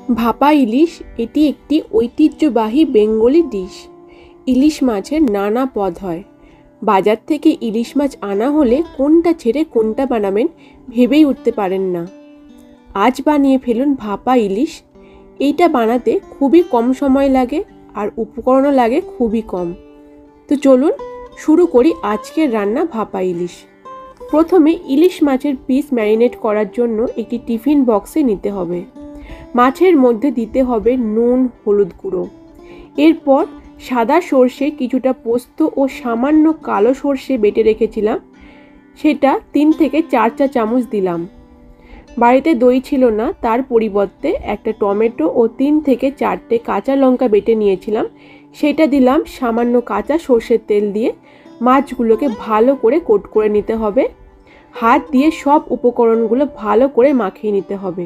ভাপা ইলিশ এটি একটি ঐতিহ্যবাহী বেঙ্গলি ডিশ। ইলিশ মাছের নানা পদ হয়। বাজার থেকে ইলিশ মাছ আনা হলে কোনটা ছেড়ে কোনটা বানাবেন ভেবেই উঠতে পারেন না। আজ বানিয়ে ফেলুন ভাপা ইলিশ। এইটা বানাতে খুবই কম সময় লাগে আর উপকরণও লাগে খুবই কম। তো চলুন শুরু করি আজকের রান্না ভাপা ইলিশ। প্রথমে ইলিশ মাছের পিস ম্যারিনেট করার জন্য একটি টিফিন বক্সে নিতে হবে। মাছের মধ্যে দিতে হবে নুন, হলুদ গুঁড়ো। এরপর সাদা সর্ষে, কিছুটা পোস্ত ও সামান্য কালো সর্ষে বেটে রেখেছিলাম, সেটা 3 থেকে 4 চা চামচ দিলাম। বাড়িতে দই ছিল না, তার পরিবর্তে একটা টমেটো ও 3 থেকে 4টে কাঁচা লঙ্কা বেটে নিয়েছিলাম, সেটা দিলাম। সামান্য কাঁচা সর্ষের তেল দিয়ে মাছগুলোকে ভালো করে কোট করে নিতে হবে। হাত দিয়ে সব উপকরণগুলো ভালো করে মাখিয়ে নিতে হবে।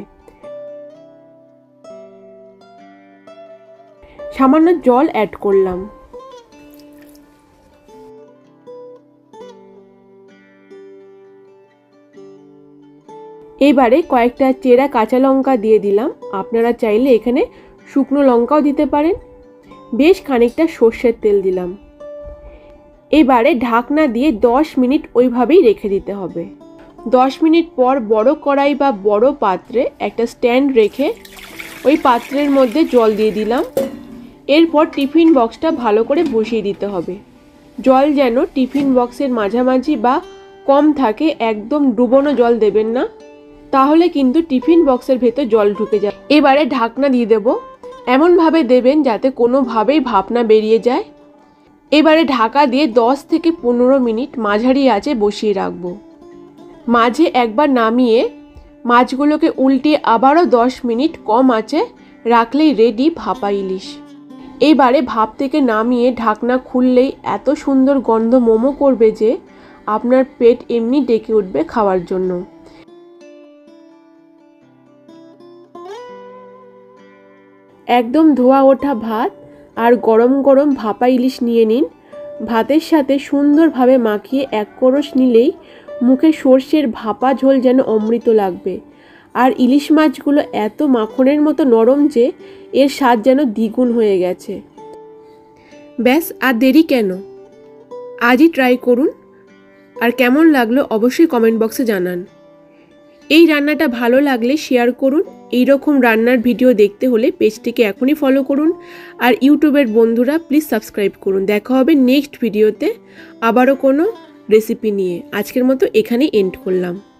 সামান্য জল অ্যাড করলাম। এবারে কয়েকটা চেরা কাঁচা লঙ্কা দিয়ে দিলাম। আপনারা চাইলে এখানে শুকনো লঙ্কাও দিতে পারেন। বেশ খানিকটা সর্ষের তেল দিলাম। এবারে ঢাকনা দিয়ে 10 মিনিট ওইভাবেই রেখে দিতে হবে। 10 মিনিট পর বড় কড়াই বা বড় পাত্রে একটা স্ট্যান্ড রেখে ওই পাত্রের মধ্যে জল দিয়ে দিলাম। এরপর টিফিন বক্সটা ভালো করে বসিয়ে দিতে হবে। জল যেন টিফিন বক্সের মাঝামাঝি বা কম থাকে, একদম ডুবোনো জল দেবেন না, তাহলে কিন্তু টিফিন বক্সের ভেতর জল ঢুকে যায়। এবারে ঢাকনা দিয়ে দেব। এমনভাবে দেবেন যাতে কোনোভাবেই ভাপ না বেরিয়ে যায়। এবারে ঢাকা দিয়ে 10 থেকে 15 মিনিট মাঝারি আঁচে বসিয়ে রাখবো। মাঝে একবার নামিয়ে মাছগুলোকে উল্টিয়ে আবারও 10 মিনিট কম আঁচে রাখলেই রেডি ভাপা ইলিশ। এবারে ভাপ থেকে নামিয়ে ঢাকনা খুললেই এত সুন্দর গন্ধ মোমো করবে যে আপনার পেট এমনি ডেকে উঠবে খাওয়ার জন্য। একদম ধোয়া ওঠা ভাত আর গরম গরম ভাপা ইলিশ নিয়ে নিন। ভাতের সাথে সুন্দরভাবে মাখিয়ে এক করস নিলেই মুখে সর্ষের ভাপা ঝোল যেন অমৃত লাগবে। আর ইলিশ মাছগুলো এত মাখনের মতো নরম যে এর স্বাদ যেন দ্বিগুণ হয়ে গেছে। ব্যাস, আর দেরি কেন, আজই ট্রাই করুন। আর কেমন লাগলো অবশ্যই কমেন্ট বক্সে জানান। এই রান্নাটা ভালো লাগলে শেয়ার করুন। এই রকম রান্নার ভিডিও দেখতে হলে পেজটিকে এখনই ফলো করুন। আর ইউটিউবের বন্ধুরা প্লিজ সাবস্ক্রাইব করুন। দেখা হবে নেক্সট ভিডিওতে আবারও কোনো রেসিপি নিয়ে। আজকের মতো এখানেই এন্ড করলাম।